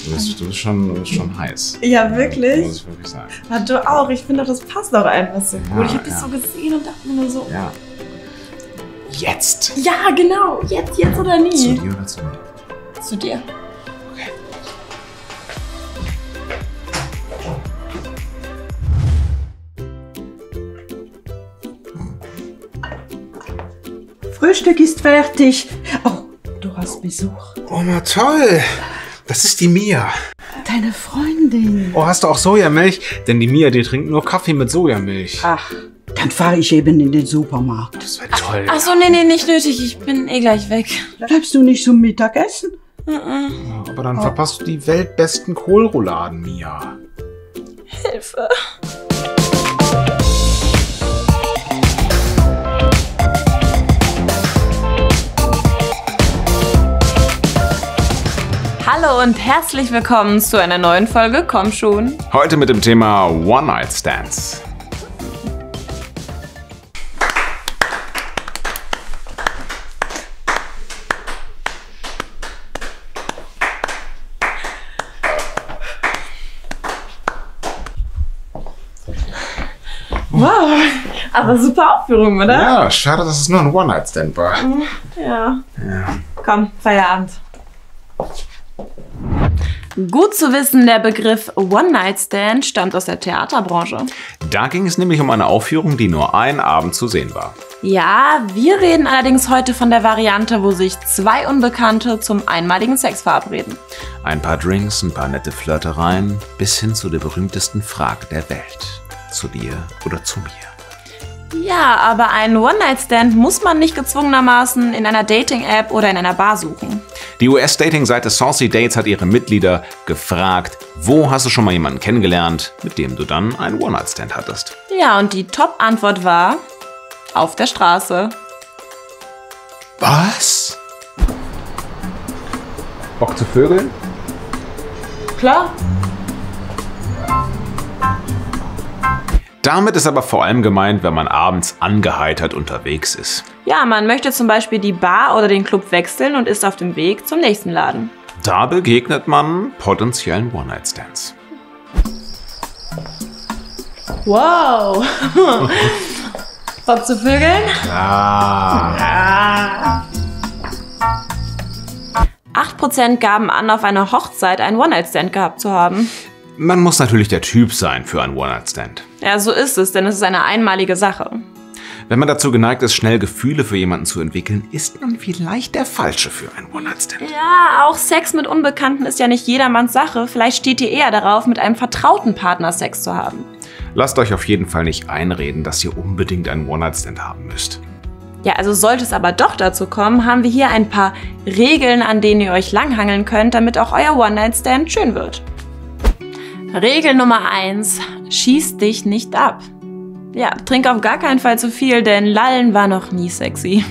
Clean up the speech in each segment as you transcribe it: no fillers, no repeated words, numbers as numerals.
Du bist schon heiß. Ja, wirklich? Muss ich wirklich sagen. Ja, du auch. Ich finde, das passt auch einfach so gut. Ja, Ich habe dich so gesehen und dachte mir nur so... Ja. Jetzt. Ja, genau. Jetzt oder nie. Zu dir oder zu mir? Zu dir. Okay. Frühstück ist fertig. Oh, du hast Besuch. Oh, na toll. Das ist die Mia. Deine Freundin. Oh, hast du auch Sojamilch? Denn die Mia, die trinkt nur Kaffee mit Sojamilch. Ach, dann fahre ich eben in den Supermarkt. Das wäre toll. Ach so, nee, nicht nötig. Ich bin eh gleich weg. Bleibst du nicht zum Mittagessen? Ja, aber dann verpasst du die weltbesten Kohlrouladen, Mia. Hilfe. Hallo und herzlich willkommen zu einer neuen Folge Komm schon. Heute mit dem Thema One-Night-Stands. Wow, aber super Aufführung, oder? Ja, schade, dass es nur ein One-Night-Stand war. Ja. Komm, Feierabend. Gut zu wissen, der Begriff One-Night-Stand stammt aus der Theaterbranche. Da ging es nämlich um eine Aufführung, die nur einen Abend zu sehen war. Ja, wir reden allerdings heute von der Variante, wo sich zwei Unbekannte zum einmaligen Sex verabreden. Ein paar Drinks, ein paar nette Flirtereien, bis hin zu der berühmtesten Frage der Welt. Zu dir oder zu mir? Ja, aber einen One-Night-Stand muss man nicht gezwungenermaßen in einer Dating-App oder in einer Bar suchen. Die US-Dating-Seite Saucy Dates hat ihre Mitglieder gefragt, wo hast du schon mal jemanden kennengelernt, mit dem du dann einen One-Night-Stand hattest? Ja, und die Top-Antwort war auf der Straße. Was? Bock zu vögeln? Klar. Damit ist aber vor allem gemeint, wenn man abends angeheitert unterwegs ist. Ja, man möchte zum Beispiel die Bar oder den Club wechseln und ist auf dem Weg zum nächsten Laden. Da begegnet man potenziellen One-Night-Stands. Wow. Bock zu vögeln? Ah. 8% gaben an, auf einer Hochzeit einen One-Night-Stand gehabt zu haben. Man muss natürlich der Typ sein für einen One-Night-Stand. Ja, so ist es, denn es ist eine einmalige Sache. Wenn man dazu geneigt ist, schnell Gefühle für jemanden zu entwickeln, ist man vielleicht der Falsche für einen One-Night-Stand. Ja, auch Sex mit Unbekannten ist ja nicht jedermanns Sache. Vielleicht steht ihr eher darauf, mit einem vertrauten Partner Sex zu haben. Lasst euch auf jeden Fall nicht einreden, dass ihr unbedingt einen One-Night-Stand haben müsst. Ja, also sollte es aber doch dazu kommen, haben wir hier ein paar Regeln, an denen ihr euch langhangeln könnt, damit auch euer One-Night-Stand schön wird. Regel Nummer 1, schieß dich nicht ab. Ja, trink auf gar keinen Fall zu viel, denn Lallen war noch nie sexy.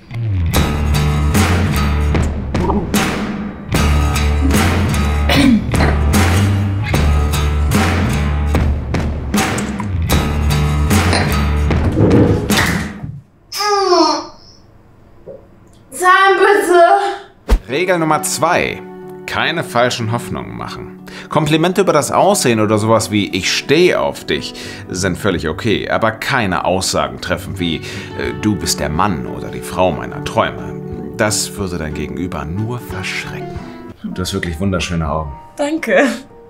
Regel Nummer 2. Keine falschen Hoffnungen machen. Komplimente über das Aussehen oder sowas wie „Ich stehe auf dich" sind völlig okay, aber keine Aussagen treffen wie „Du bist der Mann oder die Frau meiner Träume". Das würde dein Gegenüber nur verschrecken. Du hast wirklich wunderschöne Augen. Danke.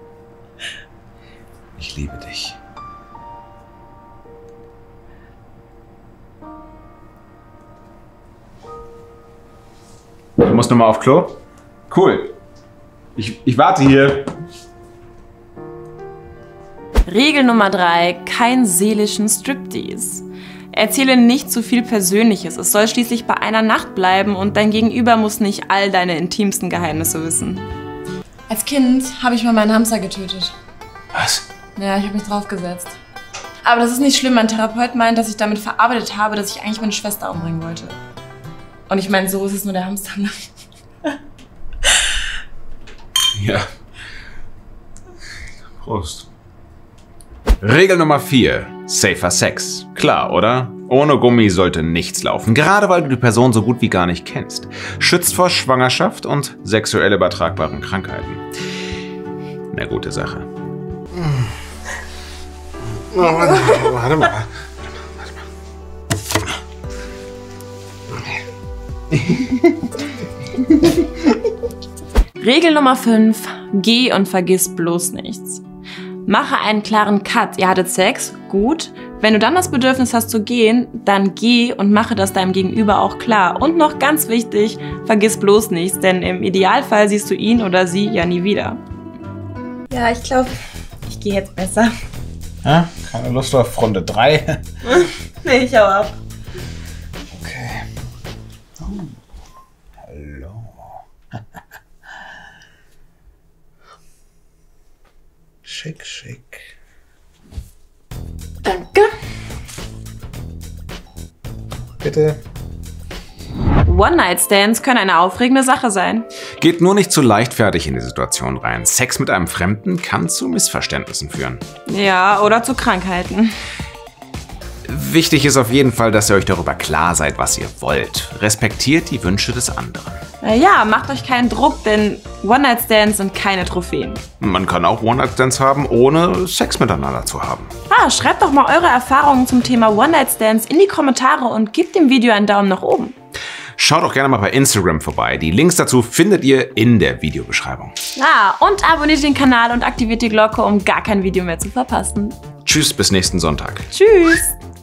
Ich liebe dich. Du musst nochmal auf Klo? Cool. Ich warte hier. Regel Nummer 3, kein seelischen Striptease. Erzähle nicht zu viel Persönliches. Es soll schließlich bei einer Nacht bleiben und dein Gegenüber muss nicht all deine intimsten Geheimnisse wissen. Als Kind habe ich mal meinen Hamster getötet. Was? Ja, ich habe mich draufgesetzt. Aber das ist nicht schlimm. Mein Therapeut meint, dass ich damit verarbeitet habe, dass ich eigentlich meine Schwester umbringen wollte. Und ich meine, so ist es nur der Hamster. Ja. Prost. Regel Nummer 4. Safer Sex. Klar, oder? Ohne Gummi sollte nichts laufen, gerade weil du die Person so gut wie gar nicht kennst. Schützt vor Schwangerschaft und sexuell übertragbaren Krankheiten. eine gute Sache. Warte mal. Regel Nummer 5. Geh und vergiss bloß nichts. Mache einen klaren Cut. Ihr hattet Sex, gut. Wenn du dann das Bedürfnis hast zu gehen, dann geh und mache das deinem Gegenüber auch klar. Und noch ganz wichtig, vergiss bloß nichts, denn im Idealfall siehst du ihn oder sie ja nie wieder. Ja, ich glaube, ich gehe jetzt besser. Ja, keine Lust auf Runde 3? Nee, ich hau ab. Okay. Oh. Hallo. Schick, schick. Danke. Bitte. One-Night-Stands können eine aufregende Sache sein. Geht nur nicht zu leichtfertig in die Situation rein. Sex mit einem Fremden kann zu Missverständnissen führen. Ja, oder zu Krankheiten. Wichtig ist auf jeden Fall, dass ihr euch darüber klar seid, was ihr wollt. Respektiert die Wünsche des anderen. Ja, macht euch keinen Druck, denn One-Night-Stands sind keine Trophäen. Man kann auch One-Night-Stands haben, ohne Sex miteinander zu haben. Schreibt doch mal eure Erfahrungen zum Thema One-Night-Stands in die Kommentare und gebt dem Video einen Daumen nach oben. Schaut auch gerne mal bei Instagram vorbei. Die Links dazu findet ihr in der Videobeschreibung. Und abonniert den Kanal und aktiviert die Glocke, um gar kein Video mehr zu verpassen. Tschüss, bis nächsten Sonntag. Tschüss!